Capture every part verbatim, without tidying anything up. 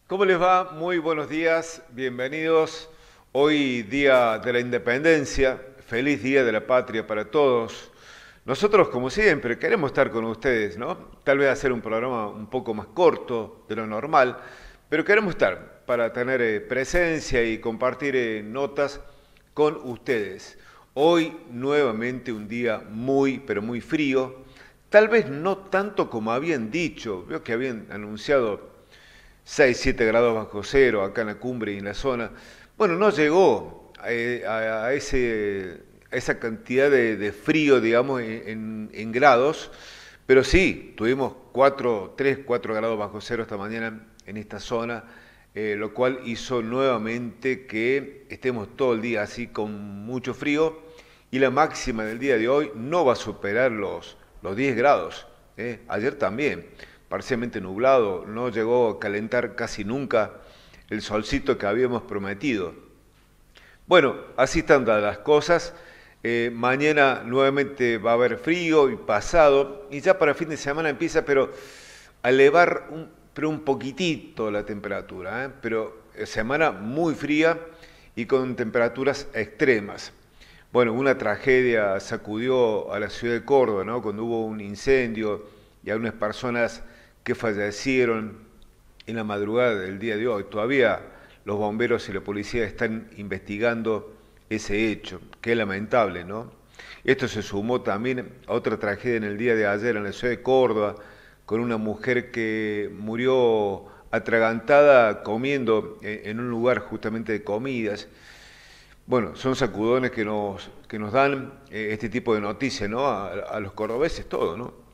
¿Cómo les va? Muy buenos días, bienvenidos. Hoy día de la Independencia, feliz día de la patria para todos. Nosotros, como siempre, queremos estar con ustedes, ¿no? Tal vez hacer un programa un poco más corto de lo normal, pero queremos estar para tener eh, presencia y compartir eh, notas con ustedes. Hoy nuevamente un día muy, pero muy frío. Tal vez no tanto como habían dicho, veo que habían anunciado seis, siete grados bajo cero acá en la cumbre y en la zona. Bueno, no llegó a, a- a ese, a esa cantidad de, de frío, digamos, en, en- en grados, pero sí, tuvimos cuatro, tres, cuatro grados bajo cero esta mañana en esta zona, eh, lo cual hizo nuevamente que estemos todo el día así con mucho frío y la máxima del día de hoy no va a superar los, los diez grados. ¿eh? Ayer también parcialmente nublado, no llegó a calentar casi nunca el solcito que habíamos prometido. Bueno, así están dadas las cosas. Eh, mañana nuevamente va a haber frío y pasado, y ya para fin de semana empieza, pero a elevar un, pero un poquitito la temperatura, ¿eh? Pero eh, semana muy fría y con temperaturas extremas. Bueno, una tragedia sacudió a la ciudad de Córdoba, ¿no? Cuando hubo un incendio y algunas personas que fallecieron en la madrugada del día de hoy. Todavía los bomberos y la policía están investigando ese hecho. Qué lamentable, ¿no? Esto se sumó también a otra tragedia en el día de ayer en la ciudad de Córdoba, con una mujer que murió atragantada comiendo en un lugar justamente de comidas. Bueno, son sacudones que nos, que nos dan eh, este tipo de noticias, ¿no? A, a los cordobeses, todo, ¿no?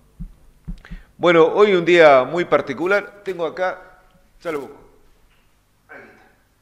Bueno, hoy un día muy particular. Tengo acá, ya lo busco. Ahí está.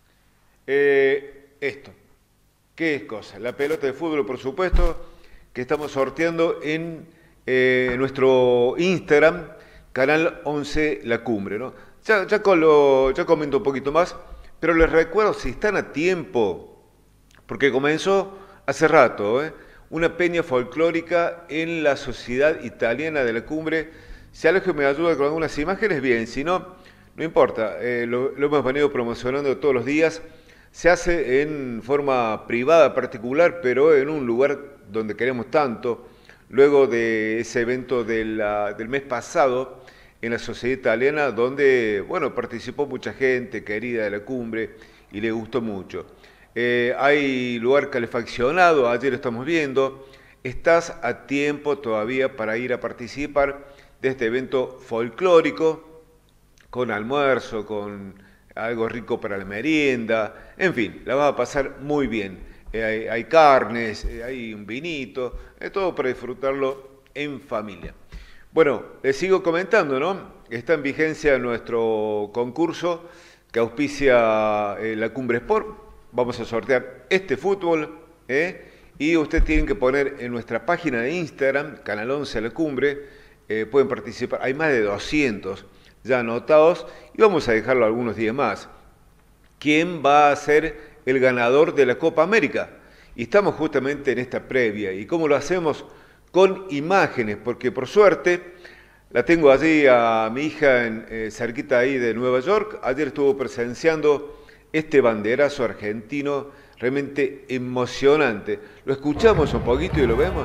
Eh, esto. ¿Qué es cosa? La pelota de fútbol, por supuesto, que estamos sorteando en eh, nuestro Instagram, Canal once La Cumbre, ¿no? Ya, ya, con lo- ya comento un poquito más, pero les recuerdo, si están a tiempo, porque comenzó hace rato, ¿eh? Una peña folclórica en la Sociedad Italiana de la Cumbre. Si Alejo me ayuda con algunas imágenes, bien, si no, no importa, eh, lo, lo hemos venido promocionando todos los días. Se hace en forma privada, particular, pero en un lugar donde queremos tanto. Luego de ese evento de la- del mes pasado en la Sociedad Italiana, donde, bueno, participó mucha gente querida de la cumbre y le gustó mucho. Eh, hay lugar calefaccionado, ayer lo estamos viendo. Estás a tiempo todavía para ir a participar de este evento folclórico, con almuerzo, con algo rico para la merienda, en fin, la vas a pasar muy bien. Eh, hay, hay carnes, eh, hay un vinito, es todo para disfrutarlo en familia. Bueno, les sigo comentando, ¿no? Está en vigencia nuestro concurso que auspicia eh, la Cumbre Sport. Vamos a sortear este fútbol, ¿eh? Y ustedes tienen que poner en nuestra página de Instagram, Canal once La Cumbre, eh, pueden participar. Hay más de doscientos ya anotados y vamos a dejarlo algunos días más. ¿Quién va a ser el ganador de la Copa América? Y estamos justamente en esta previa. ¿Y cómo lo hacemos? Con imágenes, porque por suerte la tengo allí a mi hija en, eh, cerquita ahí de Nueva York. Ayer estuvo presenciando este banderazo argentino realmente emocionante. ¿Lo escuchamos un poquito y lo vemos?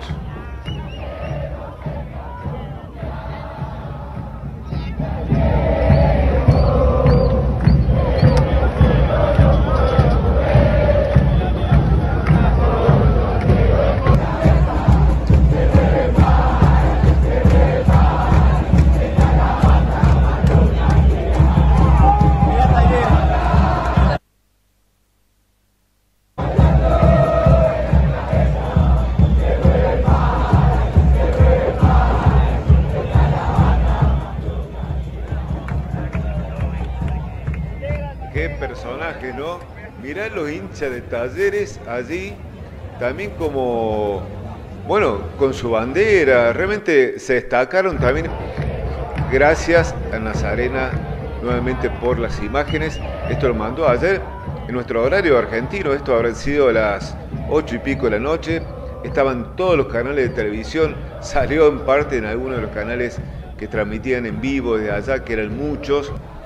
Qué personaje, ¿no? Mirá los hinchas de Talleres allí, también como, bueno, con su bandera, realmente se destacaron también. Gracias a Nazarena nuevamente por las imágenes. Esto lo mandó ayer en nuestro horario argentino, esto habrá sido a las ocho y pico de la noche. Estaban todos los canales de televisión, salió en parte en algunos de los canales que transmitían en vivo desde allá, que eran muchos.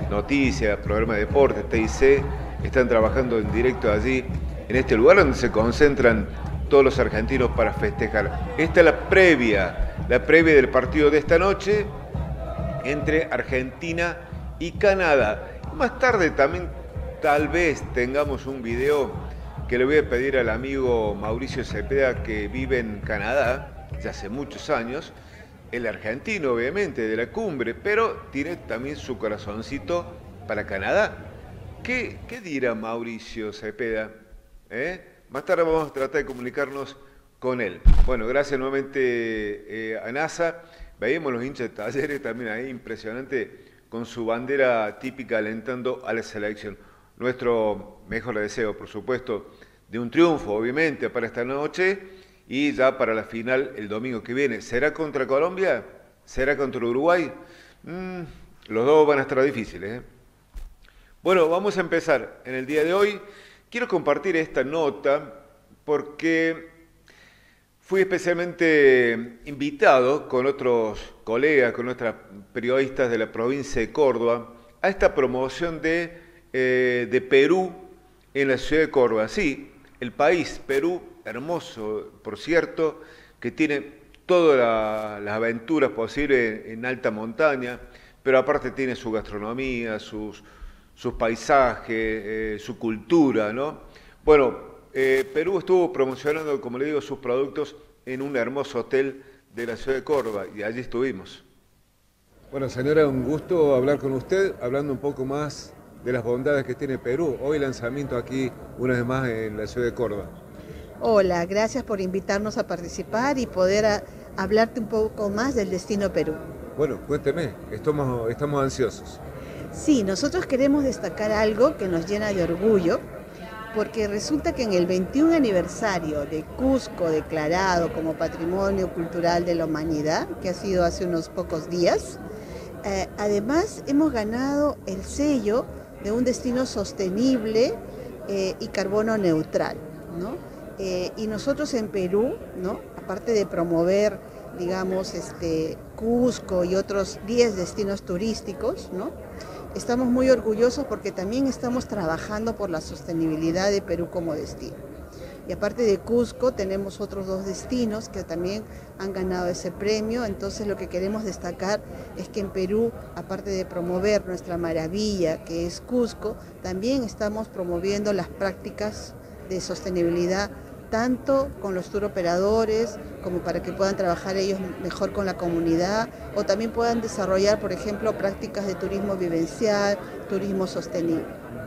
noticias, programas de deporte, T I C, están trabajando en directo allí, en este lugar donde se concentran todos los argentinos para festejar. Esta es la previa, la previa del partido de esta noche entre Argentina y Canadá. Más tarde también tal vez tengamos un video que le voy a pedir al amigo Mauricio Cepeda, que vive en Canadá ya hace muchos años, el argentino obviamente de la cumbre, pero tiene también su corazoncito para Canadá. ¿Qué, qué dirá Mauricio Cepeda? ¿Eh? Más tarde vamos a tratar de comunicarnos con él. Bueno, gracias nuevamente eh, a NASA. Veíamos los hinchas de Talleres también ahí, impresionante, con su bandera típica alentando a la selección. Nuestro mejor deseo, por supuesto, de un triunfo, obviamente, para esta noche y ya para la final el domingo que viene. ¿Será contra Colombia? ¿Será contra Uruguay? Mm, los dos van a estar difíciles, ¿eh? Bueno, vamos a empezar en el día de hoy. Quiero compartir esta nota porque fui especialmente invitado con otros colegas, con otras periodistas de la provincia de Córdoba, a esta promoción de, eh, de Perú en la ciudad de Córdoba. Sí, el país, Perú, hermoso, por cierto, que tiene todas la, las aventuras posibles en, en alta montaña, pero aparte tiene su gastronomía, sus, sus paisajes, eh, su cultura, ¿no? Bueno, Eh, Perú estuvo promocionando, como le digo, sus productos en un hermoso hotel de la ciudad de Córdoba y allí estuvimos. Bueno, señora, un gusto hablar con usted, hablando un poco más de las bondades que tiene Perú. Hoy lanzamiento aquí, una vez más, en la ciudad de Córdoba. Hola, gracias por invitarnos a participar y poder a, hablarte un poco más del destino Perú. Bueno, cuénteme, estamos, estamos ansiosos. Sí, nosotros queremos destacar algo que nos llena de orgullo, porque resulta que en el veintiún aniversario de Cusco, declarado como Patrimonio Cultural de la Humanidad, que ha sido hace unos pocos días, eh, además hemos ganado el sello de un destino sostenible eh, y carbono neutral, ¿no? Eh, y nosotros en Perú, ¿no?, aparte de promover, digamos, este, Cusco y otros diez destinos turísticos, ¿no?, estamos muy orgullosos porque también estamos trabajando por la sostenibilidad de Perú como destino. Y aparte de Cusco, tenemos otros dos destinos que también han ganado ese premio. Entonces lo que queremos destacar es que en Perú, aparte de promover nuestra maravilla que es Cusco, también estamos promoviendo las prácticas de sostenibilidad tanto con los tour operadores, como para que puedan trabajar ellos mejor con la comunidad, o también puedan desarrollar, por ejemplo, prácticas de turismo vivencial, turismo sostenible.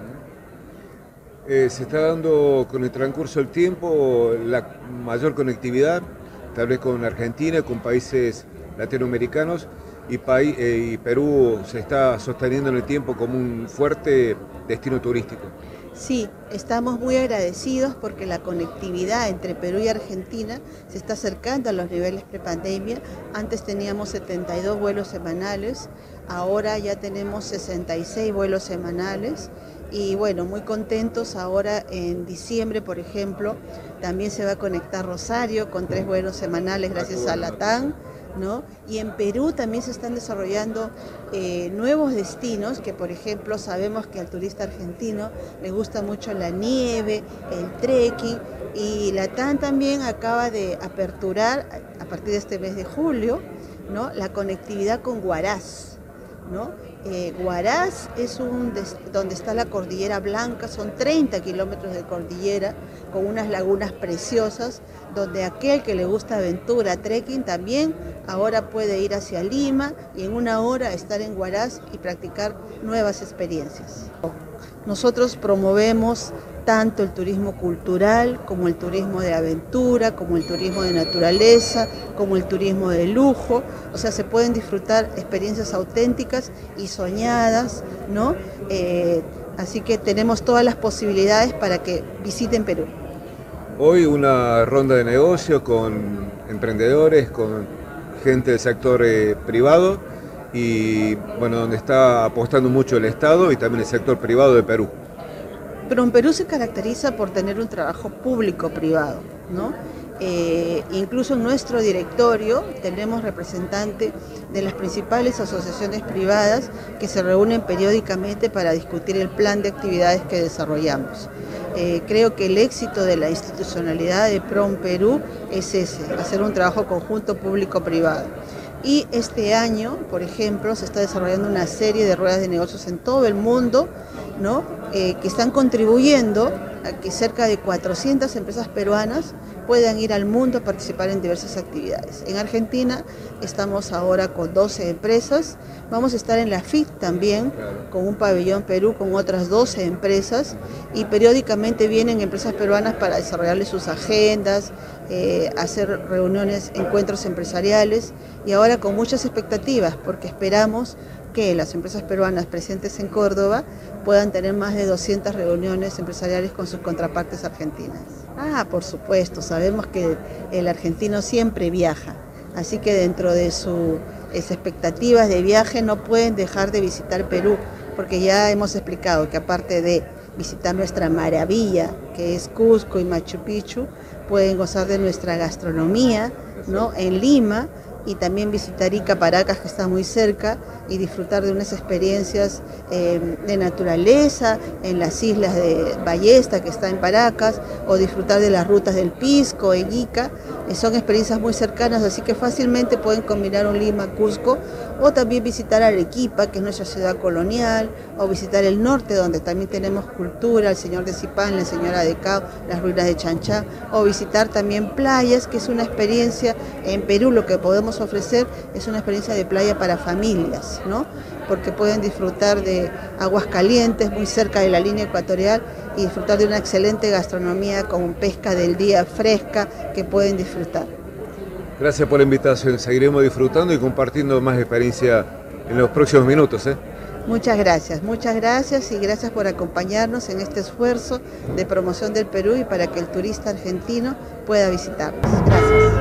Eh, se está dando con el transcurso del tiempo la mayor conectividad, tal vez con Argentina, con países latinoamericanos, y, país, eh, y Perú se está sosteniendo en el tiempo como un fuerte destino turístico. Sí, estamos muy agradecidos porque la conectividad entre Perú y Argentina se está acercando a los niveles prepandemia. Antes teníamos setenta y dos vuelos semanales, ahora ya tenemos sesenta y seis vuelos semanales y bueno, muy contentos. Ahora en diciembre, por ejemplo, también se va a conectar Rosario con tres vuelos semanales gracias a LATAM, ¿no? Y en Perú también se están desarrollando eh, nuevos destinos que, por ejemplo, sabemos que al turista argentino le gusta mucho la nieve, el trekking, y LATAM también acaba de aperturar a partir de este mes de julio, ¿no?, la conectividad con Huaraz, ¿no? Eh, Huaraz es un donde está la Cordillera Blanca, son treinta kilómetros de cordillera con unas lagunas preciosas, donde aquel que le gusta aventura, trekking, también ahora puede ir hacia Lima y en una hora estar en Huaraz y practicar nuevas experiencias. Nosotros promovemos tanto el turismo cultural como el turismo de aventura, como el turismo de naturaleza, como el turismo de lujo. O sea, se pueden disfrutar experiencias auténticas y soñadas, ¿no? Eh, así que tenemos todas las posibilidades para que visiten Perú. Hoy una ronda de negocio con emprendedores, con gente del sector eh, privado y bueno, donde está apostando mucho el Estado y también el sector privado de Perú. Pero en Perú se caracteriza por tener un trabajo público-privado, ¿no? Eh, incluso en nuestro directorio tenemos representantes de las principales asociaciones privadas que se reúnen periódicamente para discutir el plan de actividades que desarrollamos. Eh, creo que el éxito de la institucionalidad de PROM Perú es ese, hacer un trabajo conjunto público-privado. Y este año, por ejemplo, se está desarrollando una serie de ruedas de negocios en todo el mundo, ¿no? eh, que están contribuyendo a que cerca de cuatrocientas empresas peruanas puedan ir al mundo a participar en diversas actividades. En Argentina estamos ahora con doce empresas, vamos a estar en la F I T también, con un pabellón Perú con otras doce empresas, y periódicamente vienen empresas peruanas para desarrollarles sus agendas, eh, hacer reuniones, encuentros empresariales, y ahora con muchas expectativas, porque esperamos que las empresas peruanas presentes en Córdoba puedan tener más de doscientas reuniones empresariales con sus contrapartes argentinas. Ah, por supuesto, sabemos que el argentino siempre viaja, así que dentro de sus expectativas de viaje no pueden dejar de visitar Perú, porque ya hemos explicado que aparte de visitar nuestra maravilla, que es Cusco y Machu Picchu, pueden gozar de nuestra gastronomía, ¿no?, en Lima, y también visitar Ica Paracas, que está muy cerca, y disfrutar de unas experiencias eh, de naturaleza en las islas de Ballesta, que está en Paracas, o disfrutar de las rutas del Pisco en Ica. Eh, son experiencias muy cercanas, así que fácilmente pueden combinar un Lima-Cusco, o también visitar Arequipa, que es nuestra ciudad colonial, o visitar el norte, donde también tenemos cultura, el Señor de Zipán, la Señora de Cao, las ruinas de Chanchá, o visitar también playas, que es una experiencia en Perú. Lo que podemos ofrecer es una experiencia de playa para familias, ¿no? Porque pueden disfrutar de aguas calientes muy cerca de la línea ecuatorial y disfrutar de una excelente gastronomía con pesca del día fresca que pueden disfrutar. Gracias por la invitación, seguiremos disfrutando y compartiendo más experiencia en los próximos minutos, ¿eh? Muchas gracias, muchas gracias y gracias por acompañarnos en este esfuerzo de promoción del Perú y para que el turista argentino pueda visitarnos. Gracias.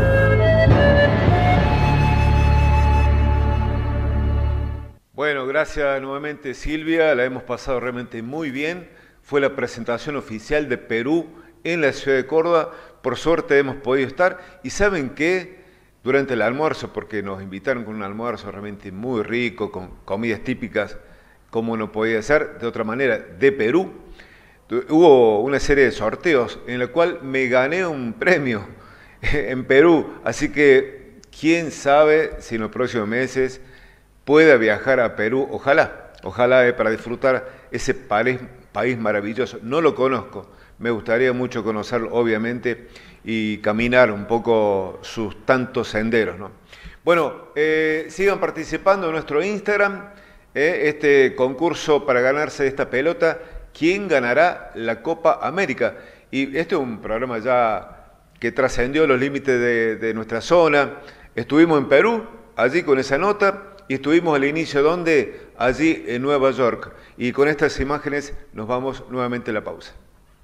Bueno, gracias nuevamente Silvia, la hemos pasado realmente muy bien. Fue la presentación oficial de Perú en la ciudad de Córdoba. Por suerte hemos podido estar y ¿saben qué? Durante el almuerzo, porque nos invitaron con un almuerzo realmente muy rico, con comidas típicas, como no podía ser de otra manera, de Perú, hubo una serie de sorteos en la cual me gané un premio en Perú. Así que quién sabe si en los próximos meses pueda viajar a Perú, ojalá, ojalá eh, para disfrutar ese país, país maravilloso. No lo conozco, me gustaría mucho conocerlo, obviamente, y caminar un poco sus tantos senderos, ¿no? Bueno, eh, sigan participando en nuestro Instagram, eh, este concurso para ganarse esta pelota, ¿quién ganará la Copa América? Y este es un programa ya que trascendió los límites de, de nuestra zona. Estuvimos en Perú, allí con esa nota, y estuvimos al inicio, ¿dónde? Allí en Nueva York. Y con estas imágenes nos vamos nuevamente a la pausa.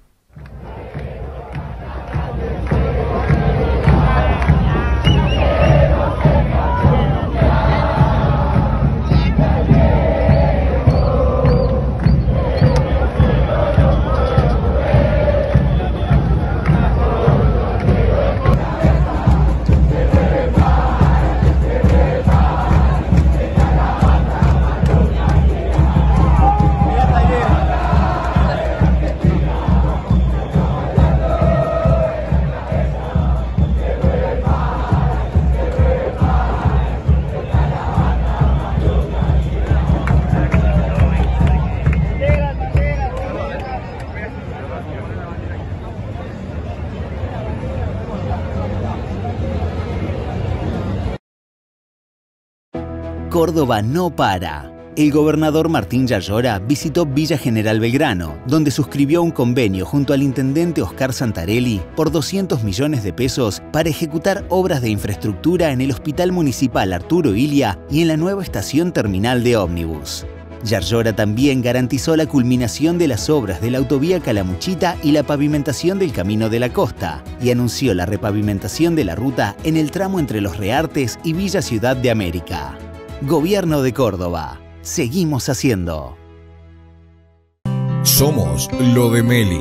Córdoba no para. El gobernador Martín Yayora visitó Villa General Belgrano, donde suscribió un convenio junto al intendente Oscar Santarelli por doscientos millones de pesos para ejecutar obras de infraestructura en el Hospital Municipal Arturo Illia y en la nueva estación terminal de ómnibus. Yayora también garantizó la culminación de las obras de la autovía Calamuchita y la pavimentación del Camino de la Costa, y anunció la repavimentación de la ruta en el tramo entre Los Reartes y Villa Ciudad de América. Gobierno de Córdoba. Seguimos haciendo. Somos lo de Meli.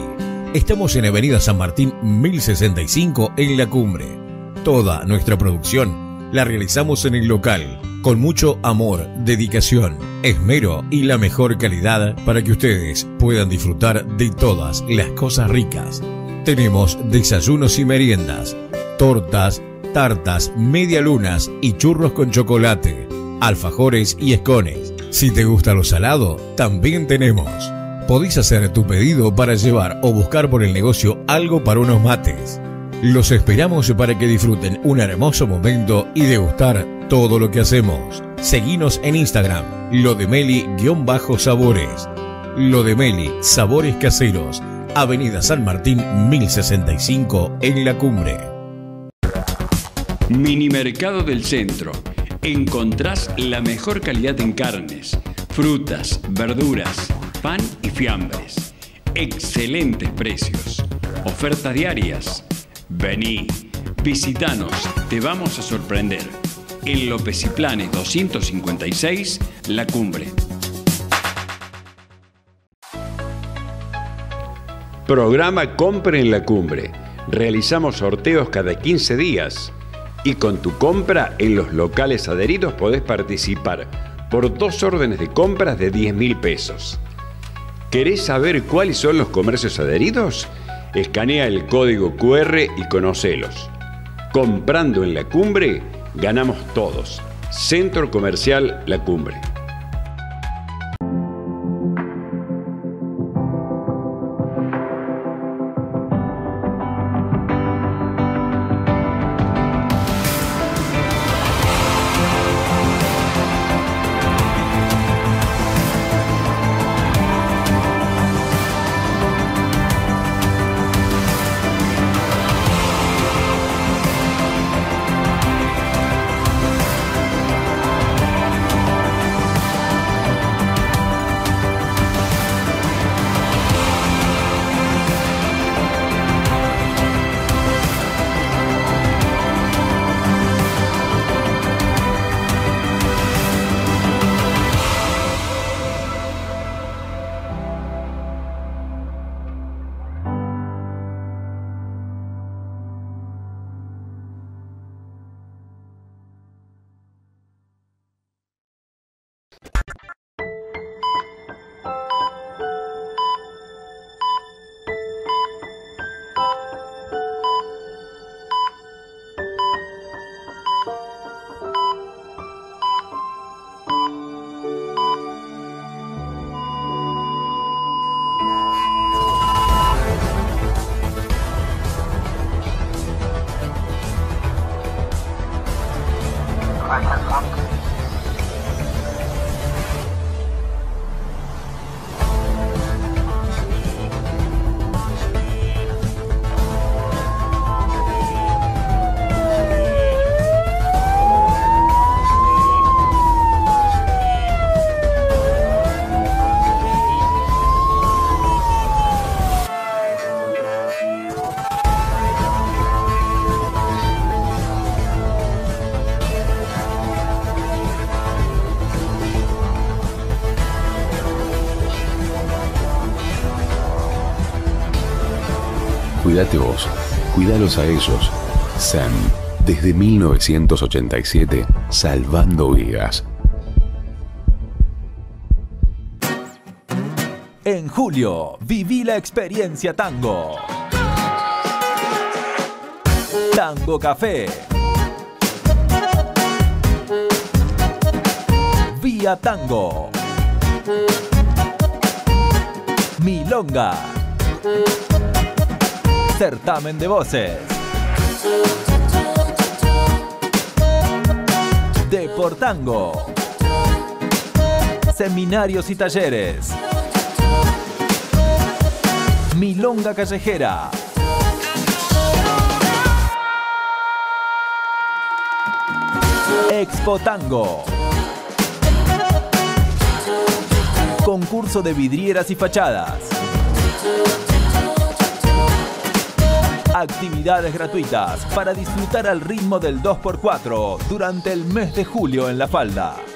Estamos en Avenida San Martín mil sesenta y cinco en La Cumbre. Toda nuestra producción la realizamos en el local, con mucho amor, dedicación, esmero y la mejor calidad para que ustedes puedan disfrutar de todas las cosas ricas. Tenemos desayunos y meriendas, tortas, tartas, medialunas y churros con chocolate, alfajores y escones. Si te gusta lo salado, también tenemos. Podés hacer tu pedido para llevar o buscar por el negocio algo para unos mates. Los esperamos para que disfruten un hermoso momento y degustar todo lo que hacemos. Seguinos en Instagram, Lodemeli-sabores. Lodemeli, sabores caseros. Avenida San Martín mil sesenta y cinco en La Cumbre. Minimercado del Centro. Encontrás la mejor calidad en carnes, frutas, verduras, pan y fiambres. Excelentes precios. Ofertas diarias. Vení, visitanos, te vamos a sorprender. En López y Planes doscientos cincuenta y seis, La Cumbre. Programa Compra en La Cumbre. Realizamos sorteos cada quince días. Y con tu compra en los locales adheridos podés participar por dos órdenes de compras de diez mil pesos. ¿Querés saber cuáles son los comercios adheridos? Escanea el código cu erre y conocelos. Comprando en La Cumbre, ganamos todos. Centro Comercial La Cumbre. Cuídate vos, cuídalos a ellos. S E M, desde mil novecientos ochenta y siete, salvando vidas. En julio, viví la experiencia tango. Tango Café. Vía Tango. Milonga. Certamen de voces. Deportango. Seminarios y talleres. Milonga callejera. Expo Tango. Concurso de vidrieras y fachadas. Actividades gratuitas para disfrutar al ritmo del dos por cuatro durante el mes de julio en La Falda.